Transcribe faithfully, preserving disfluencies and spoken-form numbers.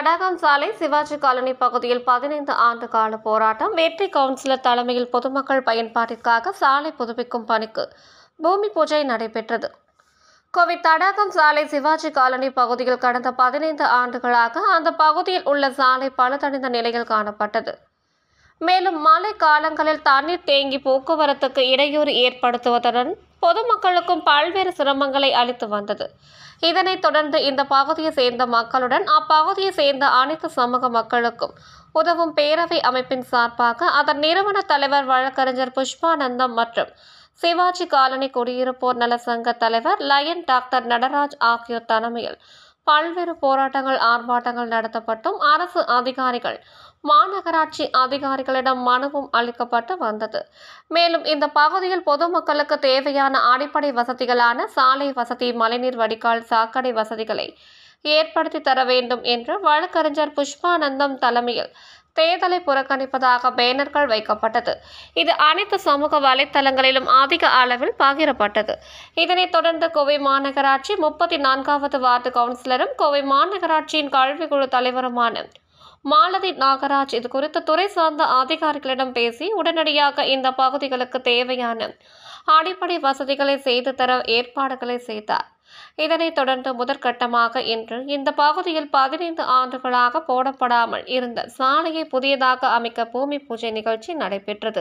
தடாகம் சாலை சிவாஜி காலனி பகுதியில் பதினைந்து ஆண்டு கால போராட்டம். வெற்றி கவுன்சிலர் தலைமையில் பொதுமக்கள் பயன்பாட்டிற்காக சாலை புதுப்பிக்கும் பணிக்கு பூமி பூஜை நடைபெற்றது. கோவை தடாகம் சாலை சிவாஜி காலனி பகுதியில் கடந்த பதினைந்து ஆண்டுகளாக அந்த பகுதியில் உள்ள சாலை பழுதடைந்த நிலையில் காணப்பட்டது. மேலும் மழை காலங்களில் தண்ணீர் தேங்கி போக்குவரத்துக்கு இடையூறு ஏற்படுத்துவதுடன் பொதுமக்களுக்கும் பல்வேறு சிரமங்களை அளித்து வந்தது. இதனைத் தொடர்ந்து இந்த பகுதியை சேர்ந்த மக்களுடன் அப்பகுதியை சேர்ந்த அனைத்து சமூக மக்களுக்கும் உதவும் பேரவை அமைப்பின் சார்பாக அதன் நிறுவன தலைவர் வழக்கறிஞர் புஷ்பானந்தம் மற்றும் சிவாஜி காலனி குடியிருப்போர் நல சங்க தலைவர் லயன் டாக்டர் நடராஜ் ஆகியோர் தலைமையில் பல்வேறு போராட்டங்கள் ஆர்ப்பாட்டங்கள் நடத்தப்பட்டும் அரசு அதிகாரிகள் மாநகராட்சி அதிகாரிகளிடம் மனுவும் அளிக்கப்பட்டு வந்தது. மேலும் இந்த பகுதியில் பொதுமக்களுக்கு தேவையான அடிப்படை வசதிகளான சாலை வசதி, மழைநீர் வடிகால், சாக்கடை வசதிகளை ஏற்படுத்தி தர வேண்டும் என்று வழக்கறிஞர் புஷ்பானந்தம் தலைமையில் தேர்தலை புறக்கணிப்பதாக பேனர்கள் வைக்கப்பட்டது. இது அனைத்து சமூக வலைத்தளங்களிலும் அதிக அளவில் பகிரப்பட்டது. இதனைத் தொடர்ந்து கோவை மாநகராட்சி முப்பத்தி நான்காவது வார்டு கவுன்சிலரும் கோவை மாநகராட்சியின் கல்விக்குழு தலைவருமான மாலதி நாகராஜ் இது குறித்து துறை சார்ந்த அதிகாரிகளிடம் பேசி உடனடியாக இந்த பகுதிகளுக்கு தேவையான அடிப்படை வசதிகளை செய்து தர ஏற்பாடுகளை செய்தார். இதனைத் தொடர்ந்து முதற்கட்டமாக இன்று இந்த பகுதியில் பதினைந்து ஆண்டுகளாக போடப்படாமல் இருந்த சாலையை புதியதாக அமைக்க பூமி பூஜை நிகழ்ச்சி நடைபெற்றது.